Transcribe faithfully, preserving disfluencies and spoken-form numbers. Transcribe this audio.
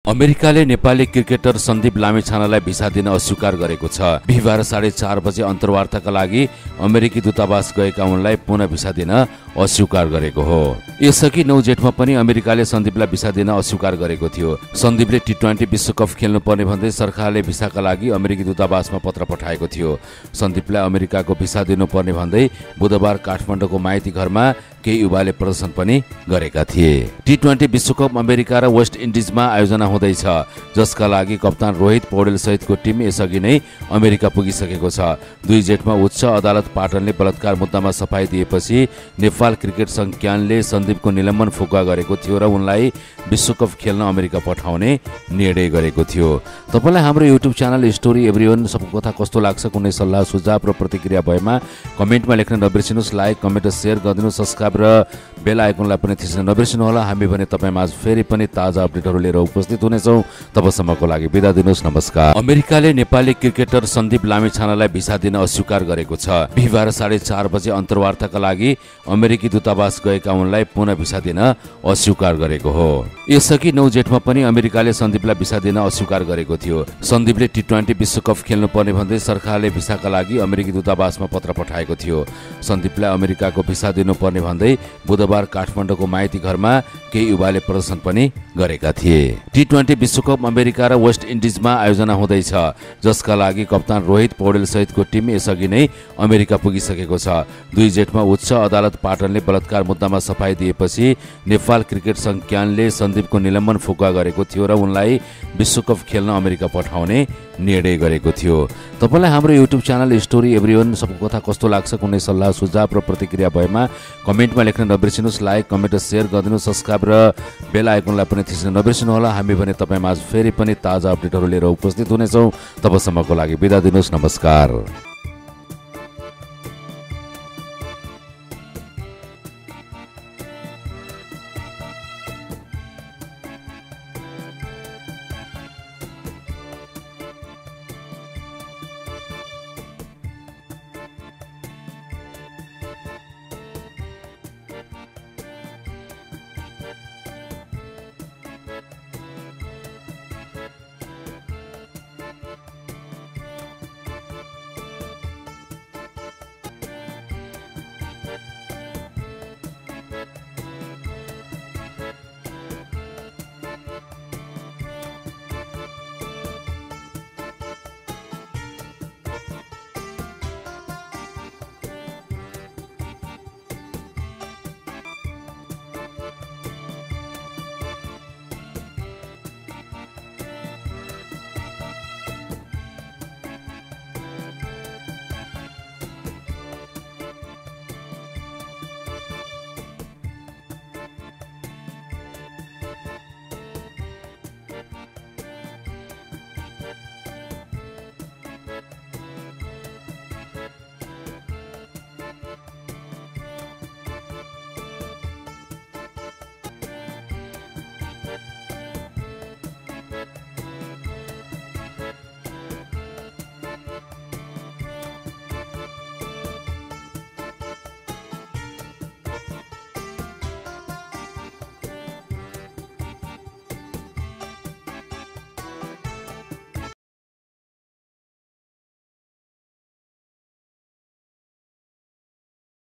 अमेरिकाले नेपाली क्रिकेटर सन्दीप लामिछानेलाई भिसा दिन अस्वीकार गरेको छ। बिहिबार साढे चार बजे अन्तर्वार्ताका लागि अमेरिकी दूतावास गएका उनलाई पुनः भिसा दिन अस्वीकार गरेको हो। यसअघि नौ जेठमा पनि अमेरिकाले सन्दीपलाई भिसा दिन अस्वीकार गरेको थियो। सन्दीपले टी ट्वेन्टी विश्वकप खेल्नुपर्ने भन्दै सरकारले भिसाका लागि अमेरिकी दूतावासमा पत्र पठाएको थियो। सन्दीपलाई अमेरिकाको भिसा दिनुपर्ने भन्दै बुधबार काठमाडौँको माइती घरमा केही युवाले प्रदर्शन पनि गरेका थिए। टी ट्वेन्टी विश्वकप अमेरिका र वेस्ट इन्डिजमा आयोजना हुँदैछ, जसका लागि कप्तान रोहित पौडेल सहितको टिम यसअघि नै अमेरिका पुगिसकेको छ। दुई जेठमा उच्च अदालत पाटनले बलात्कार मुद्दामा सफाई दिएपछि नेपाल क्रिकेट संघ क्यानले सन्दीपको निलम्बन फुकुवा गरेको थियो र उनलाई विश्वकप खेल्न अमेरिका पठाउने निर्णय गरेको थियो। तपाईलाई हाम्रो युट्युब च्यानल स्टोरी एभ्रीवन सबको कथा कस्तो लाग्छ, कुनै सल्लाह सुझाव र प्रतिक्रिया भएमा कमेन्टमा लेख्न नबिर्सिनुहोस्। लाइक कमेन्ट र सेयर गरिदिनु, सब्स्क्राइब र बेल आइकनलाई पनि थिच्न नबिर्सिनु होला। हामी भने तपाईमा आज फेरि पनि ताजा अपडेटहरू लिएर उपस्थित हुनेछौँ। तबसम्मको लागि बिदा दिनुहोस्, नमस्कार। अमेरिकाले नेपाली क्रिकेटर सन्दीप लामिछानेलाई भिसा दिन अस्वीकार गरेको छ। बिहिबार साढे चार बजे अन्तर्वार्ताका लागि अमेरिकी दूतावास गएका उनलाई पुनः भिसा दिन अस्वीकार गरेको हो। यसअघि नौ जेठमा पनि अमेरिकाले सन्दीपलाई भिसा दिन अस्वीकार गरेको थियो। सन्दीपले टी ट्वेन्टी विश्वकप खेल्नुपर्ने भन्दै सरकारले भिसाका लागि अमेरिकी दूतावासमा पत्र पठाएको थियो। सन्दीपलाई अमेरिकाको भिसा दिनुपर्ने भन्दै बुधबार काठमाडौँको माइती घरमा केही युवाले प्रदर्शन पनि गरेका थिए। टी ट्वेन्टी विश्वकप अमेरिका र वेस्ट इन्डिजमा आयोजना हुँदैछ, जसका लागि कप्तान रोहित पौडेल सहितको टिम यसअघि नै अमेरिका पुगिसकेको छ। दुई जेठमा उच्च अदालत पाटनले बलात्कार मुद्दामा सफाई दिएपछि नेपाल क्रिकेट संघ क्यानले सन्दीपको निलम्बन फुकुवा गरेको थियो र उनलाई विश्वकप खेल्न अमेरिका पठाउने निर्णय गरेको थियो। तपाईलाई हाम्रो युट्युब च्यानल स्टोरी एभ्रीवन सबको कथा कस्तो लाग्छ, कुनै सल्लाह सुझाव र प्रतिक्रिया भएमा कमेन्टमा लेख्न नबिर्सिनुहोस्। लाइक कमेन्ट र सेयर गरिदिनु, सब्स्क्राइब र बेल आइकनलाई पनि थिच्न नबिर्सिनु होला। हामी भने तपाईमा आज फेरि पनि ताजा अपडेटहरू लिएर उपस्थित हुनेछौँ। तबसम्मको लागि बिदा दिनुहोस्, नमस्कार।